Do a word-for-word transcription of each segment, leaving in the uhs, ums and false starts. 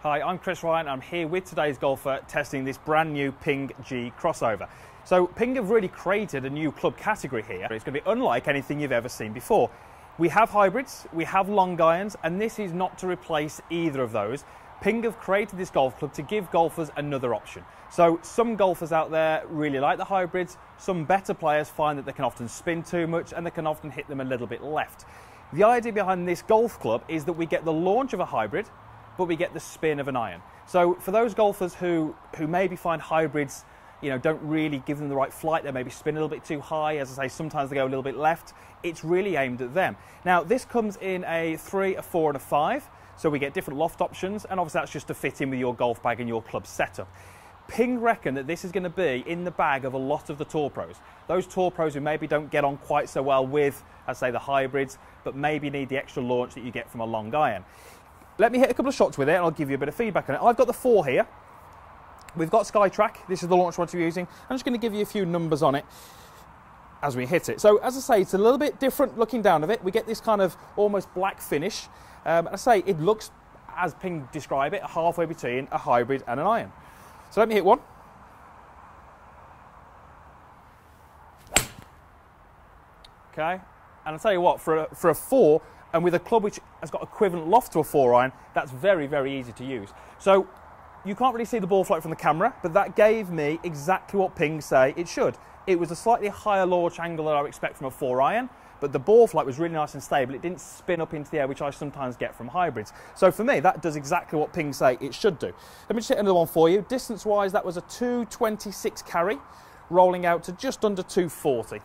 Hi, I'm Chris Ryan. I'm here with today's golfer testing this brand new Ping G crossover. So Ping have really created a new club category here. It's going to be unlike anything you've ever seen before. We have hybrids, we have long irons, and this is not to replace either of those. Ping have created this golf club to give golfers another option. So some golfers out there really like the hybrids, some better players find that they can often spin too much and they can often hit them a little bit left. The idea behind this golf club is that we get the launch of a hybrid, but we get the spin of an iron. So for those golfers who, who maybe find hybrids, you know, don't really give them the right flight, they maybe spin a little bit too high, as I say, sometimes they go a little bit left, it's really aimed at them. Now this comes in a three, a four and a five, so we get different loft options, and obviously that's just to fit in with your golf bag and your club setup. Ping reckon that this is going to be in the bag of a lot of the tour pros. Those tour pros who maybe don't get on quite so well with, as I say, the hybrids, but maybe need the extra launch that you get from a long iron. Let me hit a couple of shots with it and I'll give you a bit of feedback on it. I've got the four here. We've got SkyTrack. This is the launch one we're using. I'm just going to give you a few numbers on it as we hit it. So as I say, it's a little bit different looking down of it. We get this kind of almost black finish. Um, I say it looks, as Ping describe it, halfway between a hybrid and an iron. So let me hit one. Okay, and I'll tell you what, for a, for a four, and with a club which has got equivalent loft to a four iron, that's very, very easy to use. So you can't really see the ball flight from the camera, but that gave me exactly what Ping say it should. It was a slightly higher launch angle than I would expect from a four iron, but the ball flight was really nice and stable. It didn't spin up into the air, which I sometimes get from hybrids. So for me, that does exactly what Ping say it should do. Let me just hit another one for you. Distance-wise, that was a two twenty-six carry, rolling out to just under two forty.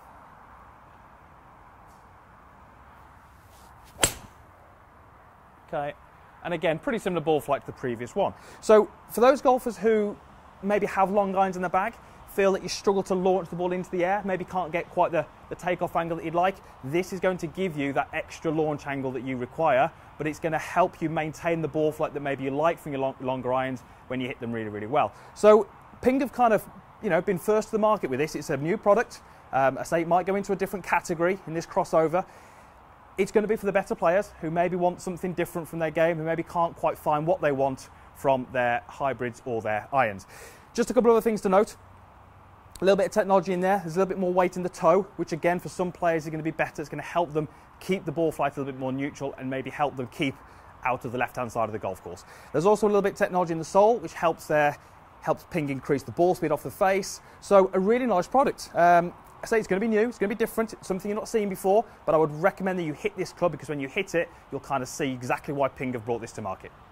Okay, and again, pretty similar ball flight to the previous one. So for those golfers who maybe have long irons in the bag, feel that you struggle to launch the ball into the air, maybe can't get quite the, the takeoff angle that you'd like, this is going to give you that extra launch angle that you require, but it's going to help you maintain the ball flight that maybe you like from your long, longer irons when you hit them really, really well. So Ping have kind of, you know, been first to the market with this. It's a new product. Um, I say it might go into a different category in this crossover. It's going to be for the better players who maybe want something different from their game, who maybe can't quite find what they want from their hybrids or their irons. Just a couple of other things to note. A little bit of technology in there. There's a little bit more weight in the toe, which again for some players is going to be better. It's going to help them keep the ball flight a little bit more neutral and maybe help them keep out of the left-hand side of the golf course. There's also a little bit of technology in the sole, which helps their helps Ping increase the ball speed off the face. So a really nice product. Um, I say it's going to be new, it's going to be different, it's something you're not seeing before, but I would recommend that you hit this club because when you hit it, you'll kind of see exactly why Ping have brought this to market.